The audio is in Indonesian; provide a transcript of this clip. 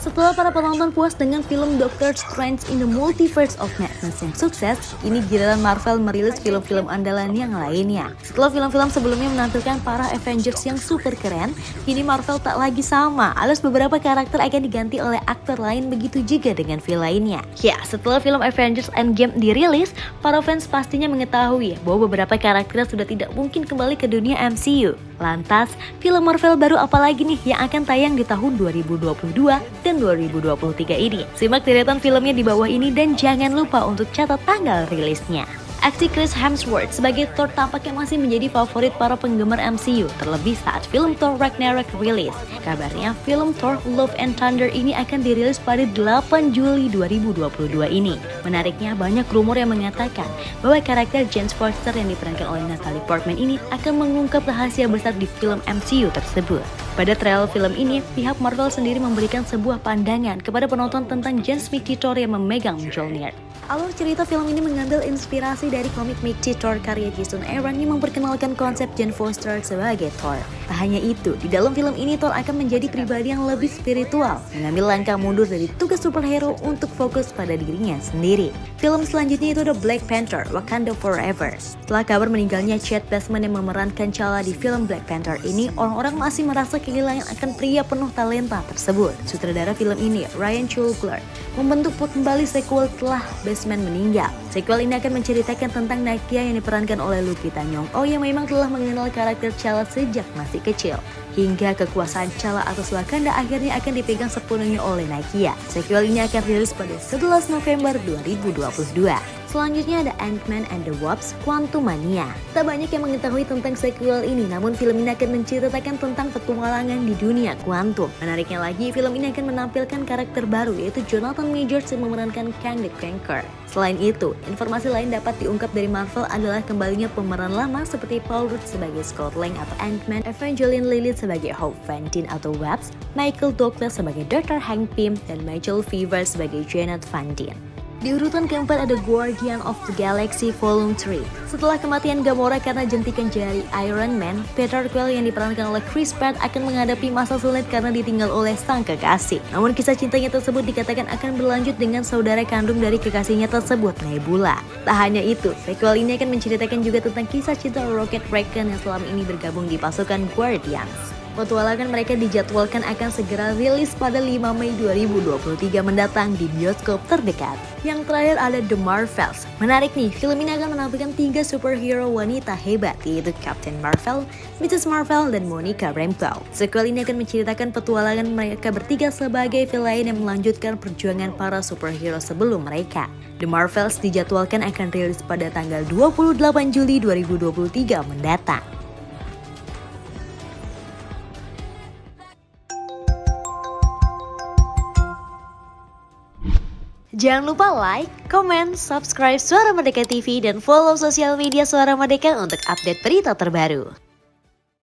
Setelah para penonton puas dengan film Doctor Strange in the Multiverse of Madness yang sukses, kini giliran Marvel merilis film-film andalan yang lainnya. Setelah film-film sebelumnya menampilkan para Avengers yang super keren, kini Marvel tak lagi sama, alias beberapa karakter akan diganti oleh aktor lain, begitu juga dengan film lainnya. Ya, setelah film Avengers Endgame dirilis, para fans pastinya mengetahui bahwa beberapa karakter sudah tidak mungkin kembali ke dunia MCU. Lantas, film Marvel baru apa lagi nih yang akan tayang di tahun 2022 dan 2023 ini? Simak deretan filmnya di bawah ini dan jangan lupa untuk catat tanggal rilisnya. Aksi Chris Hemsworth sebagai Thor tampaknya masih menjadi favorit para penggemar MCU, terlebih saat film Thor Ragnarok rilis. Kabarnya film Thor Love and Thunder ini akan dirilis pada 8 Juli 2022 ini. Menariknya, banyak rumor yang mengatakan bahwa karakter Jane Foster yang diperankan oleh Natalie Portman ini akan mengungkap rahasia besar di film MCU tersebut. Pada trailer film ini, pihak Marvel sendiri memberikan sebuah pandangan kepada penonton tentang Jane Mighty Thor yang memegang Mjolnir. Alur cerita film ini mengambil inspirasi dari komik Mighty Thor karya Jason Aaron yang memperkenalkan konsep Jane Foster sebagai Thor. Tak hanya itu, di dalam film ini Thor akan menjadi pribadi yang lebih spiritual, mengambil langkah mundur dari tugas superhero untuk fokus pada dirinya sendiri. Film selanjutnya itu ada Black Panther: Wakanda Forever. Setelah kabar meninggalnya Chadwick Boseman yang memerankan T'Challa di film Black Panther ini, orang-orang masih merasa kehilangan akan pria penuh talenta tersebut. Sutradara film ini, Ryan Coogler, membentuk kembali sequel setelah Boseman meninggal. Sequel ini akan menceritakan tentang Nakia yang diperankan oleh Lupita Nyong'o yang memang telah mengenal karakter T'Challa sejak masih kecil. Hingga kekuasaan T'Challa atas Wakanda akhirnya akan dipegang sepenuhnya oleh Nakia. Sequel ini akan rilis pada 11 November 2022. Selanjutnya ada Ant-Man and the Wasp: Quantumania. Tak banyak yang mengetahui tentang sequel ini, namun film ini akan menceritakan tentang petualangan di dunia kuantum. Menariknya lagi, film ini akan menampilkan karakter baru yaitu Jonathan Majors yang memerankan Kang the Conqueror. Selain itu, informasi lain dapat diungkap dari Marvel adalah kembalinya pemeran lama seperti Paul Rudd sebagai Scott Lang atau Ant-Man, Evangeline Lilly sebagai Hope Van Dyne atau Wasp, Michael Douglas sebagai Dr. Hank Pym, dan Michael Fever sebagai Janet Van Dyne. Di urutan keempat ada Guardian of the Galaxy Volume 3. Setelah kematian Gamora karena jentikan jari Iron Man, Peter Quill yang diperankan oleh Chris Pratt akan menghadapi masa sulit karena ditinggal oleh sang kekasih. Namun kisah cintanya tersebut dikatakan akan berlanjut dengan saudara kandung dari kekasihnya tersebut, Nebula. Tak hanya itu, sequel ini akan menceritakan juga tentang kisah cinta Rocket Raccoon yang selama ini bergabung di pasukan Guardians. Petualangan mereka dijadwalkan akan segera rilis pada 5 Mei 2023 mendatang di bioskop terdekat. Yang terakhir ada The Marvels. Menarik nih, film ini akan menampilkan 3 superhero wanita hebat, yaitu Captain Marvel, Mrs. Marvel, dan Monica Rambeau. Sequel ini akan menceritakan petualangan mereka bertiga sebagai villain yang melanjutkan perjuangan para superhero sebelum mereka. The Marvels dijadwalkan akan rilis pada tanggal 28 Juli 2023 mendatang. Jangan lupa like, comment, subscribe Suara Merdeka TV dan follow sosial media Suara Merdeka untuk update berita terbaru.